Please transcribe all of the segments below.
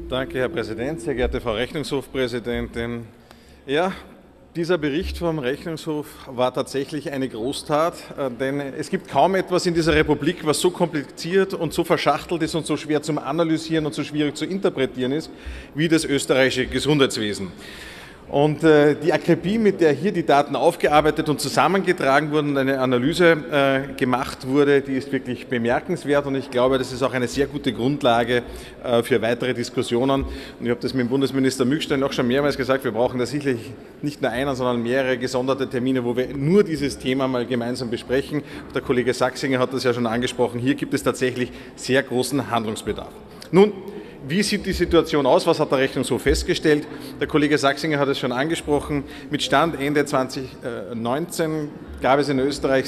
Danke, Herr Präsident, sehr geehrte Frau Rechnungshofpräsidentin. Ja, dieser Bericht vom Rechnungshof war tatsächlich eine Großtat, denn es gibt kaum etwas in dieser Republik, was so kompliziert und so verschachtelt ist und so schwer zum Analysieren und so schwierig zu interpretieren ist, wie das österreichische Gesundheitswesen. Und die Akribie, mit der hier die Daten aufgearbeitet und zusammengetragen wurden und eine Analyse gemacht wurde, die ist wirklich bemerkenswert und ich glaube, das ist auch eine sehr gute Grundlage für weitere Diskussionen. Und ich habe das mit dem Bundesminister Mückstein auch schon mehrmals gesagt, wir brauchen da sicherlich nicht nur einen, sondern mehrere gesonderte Termine, wo wir nur dieses Thema mal gemeinsam besprechen. Der Kollege Sachsinger hat das ja schon angesprochen, hier gibt es tatsächlich sehr großen Handlungsbedarf. Nun, wie sieht die Situation aus? Was hat der Rechnungshof festgestellt? Der Kollege Sachsinger hat es schon angesprochen. Mit Stand Ende 2019 gab es in Österreich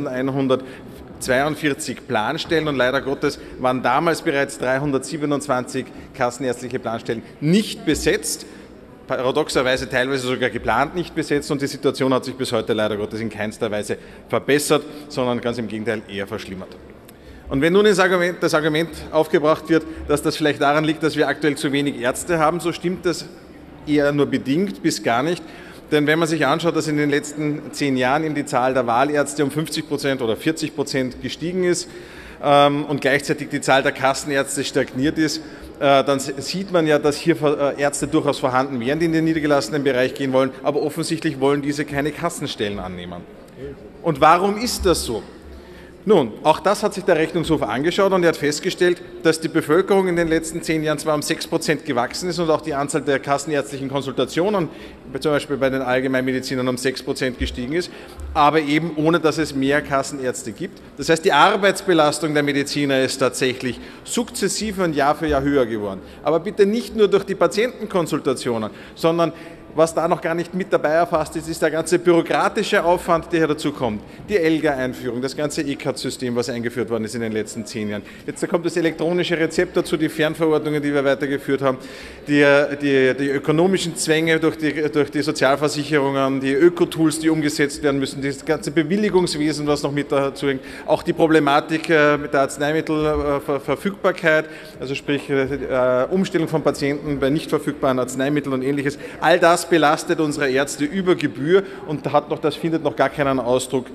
7.142 Planstellen und leider Gottes waren damals bereits 327 kassenärztliche Planstellen nicht besetzt. Paradoxerweise teilweise sogar geplant nicht besetzt und die Situation hat sich bis heute leider Gottes in keinster Weise verbessert, sondern ganz im Gegenteil eher verschlimmert. Und wenn nun das Argument aufgebracht wird, dass das vielleicht daran liegt, dass wir aktuell zu wenig Ärzte haben, so stimmt das eher nur bedingt bis gar nicht. Denn wenn man sich anschaut, dass in den letzten 10 Jahren eben die Zahl der Wahlärzte um 50% oder 40% gestiegen ist und gleichzeitig die Zahl der Kassenärzte stagniert ist, dann sieht man ja, dass hier Ärzte durchaus vorhanden wären, die in den niedergelassenen Bereich gehen wollen, aber offensichtlich wollen diese keine Kassenstellen annehmen. Und warum ist das so? Nun, auch das hat sich der Rechnungshof angeschaut und er hat festgestellt, dass die Bevölkerung in den letzten 10 Jahren zwar um 6% gewachsen ist und auch die Anzahl der kassenärztlichen Konsultationen, zum Beispiel bei den Allgemeinmedizinern, um 6% gestiegen ist, aber eben ohne, dass es mehr Kassenärzte gibt. Das heißt, die Arbeitsbelastung der Mediziner ist tatsächlich sukzessive und Jahr für Jahr höher geworden. Aber bitte nicht nur durch die Patientenkonsultationen, sondern was da noch gar nicht mit dabei erfasst ist, ist der ganze bürokratische Aufwand, der hier dazu kommt. Die ELGA-Einführung, das ganze ECAT-System, was eingeführt worden ist in den letzten 10 Jahren. Jetzt kommt das elektronische Rezept dazu, die Fernverordnungen, die wir weitergeführt haben, die ökonomischen Zwänge durch die Sozialversicherungen, die Ökotools, die umgesetzt werden müssen, das ganze Bewilligungswesen, was noch mit dazu hängt, auch die Problematik mit der Arzneimittelverfügbarkeit, also sprich Umstellung von Patienten bei nicht verfügbaren Arzneimitteln und Ähnliches. All das belastet unsere Ärzte über Gebühr und das findet noch gar keinen Ausdruck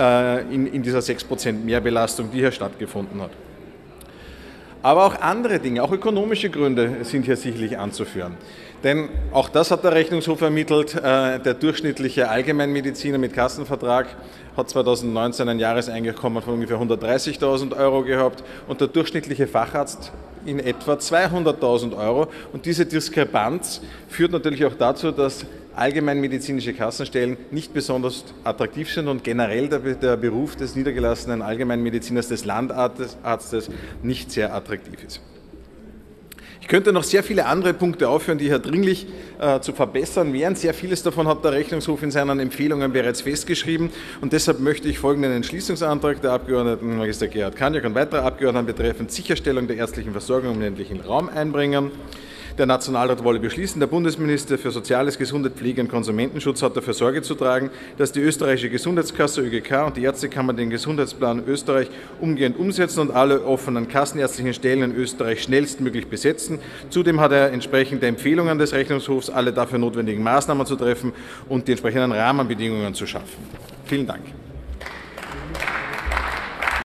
in dieser 6% Mehrbelastung, die hier stattgefunden hat. Aber auch andere Dinge, auch ökonomische Gründe sind hier sicherlich anzuführen. Denn auch das hat der Rechnungshof ermittelt, der durchschnittliche Allgemeinmediziner mit Kassenvertrag hat 2019 ein Jahreseinkommen von ungefähr 130.000 € gehabt und der durchschnittliche Facharzt in etwa 200.000 €. Und diese Diskrepanz führt natürlich auch dazu, dass allgemeinmedizinische Kassenstellen nicht besonders attraktiv sind und generell der Beruf des niedergelassenen Allgemeinmediziners, des Landarztes, nicht sehr attraktiv ist. Ich könnte noch sehr viele andere Punkte aufführen, die hier dringlich zu verbessern wären. Sehr vieles davon hat der Rechnungshof in seinen Empfehlungen bereits festgeschrieben und deshalb möchte ich folgenden Entschließungsantrag der Abgeordneten Magister Gerhard Kaniak und weiterer Abgeordneter betreffend Sicherstellung der ärztlichen Versorgung im ländlichen Raum einbringen. Der Nationalrat wolle beschließen, der Bundesminister für Soziales, Gesundheit, Pflege und Konsumentenschutz hat dafür Sorge zu tragen, dass die österreichische Gesundheitskasse ÖGK und die Ärztekammer den Gesundheitsplan Österreich umgehend umsetzen und alle offenen kassenärztlichen Stellen in Österreich schnellstmöglich besetzen. Zudem hat er entsprechend der Empfehlungen des Rechnungshofs alle dafür notwendigen Maßnahmen zu treffen und die entsprechenden Rahmenbedingungen zu schaffen. Vielen Dank.